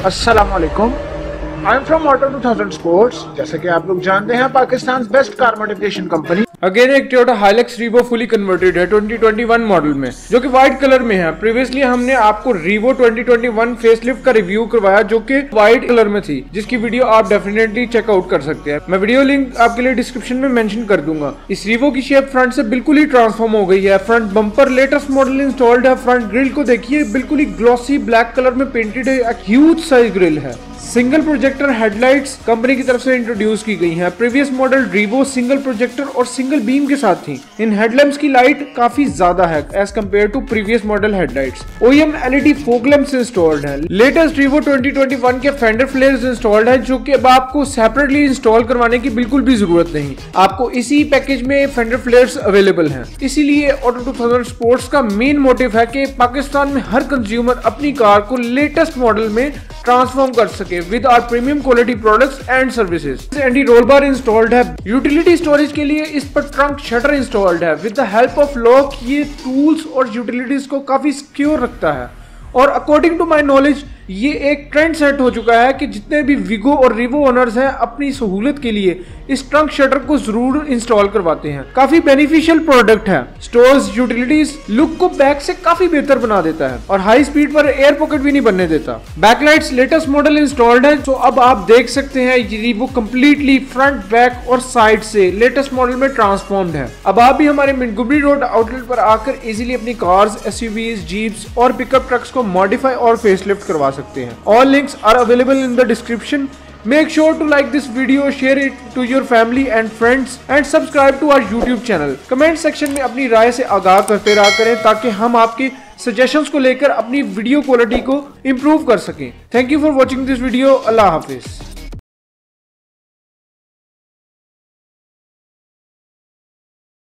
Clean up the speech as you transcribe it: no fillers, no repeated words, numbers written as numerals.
अस्सलाम वालेकुम। I am from auto 2000 sports. जैसे कि आप लोग जानते हैं, Pakistan best car modification company again एक Toyota Hilux Revo fully converted है 2021 मॉडल में, जो कि व्हाइट कलर में है। प्रीवियसली हमने आपको रीवो 2021 फेसलिफ्ट का रिव्यू करवाया जो कि व्हाइट कलर में थी, जिसकी वीडियो आप डेफिनेटली चेकआउट कर सकते हैं। मैं वीडियो लिंक आपके लिए डिस्क्रिप्शन में मेंशन कर दूंगा। इस रीवो की शेप फ्रंट से बिल्कुल ही ट्रांसफॉर्म हो गई है। Front bumper latest model installed है। फ्रंट ग्रिल को देखिए, बिल्कुल ही ग्लॉसी ब्लैक कलर में पेंटेड है। ह्यूज साइज ग्रिल है। सिंगल प्रोजेक्टर हेडलाइट्स कंपनी की तरफ से इंट्रोड्यूस की गई हैं। Previous model Revo single projector और सिंगल बीम के साथ थी। इन हेडलैम्प्स की लाइट काफी ज्यादा है as compare to previous model headlights. OEM LED fog lamps installed है। लेटेस्ट रीवो 2021 के फेंडर फ्लेयर्स इंस्टॉल्ड है, जो कि अब आपको सेपरेटली इंस्टॉल करवाने की बिल्कुल भी जरूरत नहीं। आपको इसी पैकेज में फेंडर फ्लेयर्स अवेलेबल हैं। इसीलिए ऑटो 2000 स्पोर्ट्स का मेन मोटिव है कि पाकिस्तान में हर कंज्यूमर अपनी कार को लेटेस्ट मॉडल में ट्रांसफॉर्म कर सके with our premium quality products and services. Anti roll bar installed है। यूटिलिटी स्टोरेज के लिए इस पर ट्रंक शटर इंस्टॉल्ड है। With the help of lock ये टूल्स और यूटिलिटीज को काफी सिक्योर रखता है। और अकॉर्डिंग टू माई नॉलेज ये एक ट्रेंड सेट हो चुका है कि जितने भी विगो और रिवो ओनर्स हैं अपनी सहूलत के लिए इस ट्रंक शटर को जरूर इंस्टॉल करवाते हैं। काफी बेनिफिशियल प्रोडक्ट है। स्टोर्स यूटिलिटीज लुक को बैक से काफी बेहतर बना देता है और हाई स्पीड पर एयर पॉकेट भी नहीं बनने देता। बैकलाइट्स लेटेस्ट मॉडल इंस्टॉल्ड है, तो अब आप देख सकते हैं ये रिवो कंप्लीटली फ्रंट, बैक और साइड से लेटेस्ट मॉडल में ट्रांसफॉर्म्ड है। अब आप भी हमारे मिंटगोबरी रोड आउटलेट पर आकर इजीली अपनी कार्स, SUVs, जीप्स और पिकअप ट्रक्स को मॉडिफाई और फेसलिफ्ट करवा सकते हैं। All links are available in the description. Make sure to like this video, share it to your family and friends and subscribe to our YouTube channel. Comment section में अपनी राय से आगाह करते रहा करें ताकि हम आपके सजेशंस को लेकर अपनी वीडियो क्वालिटी को इम्प्रूव कर सकें। Thank you for watching this video. Allah Hafiz.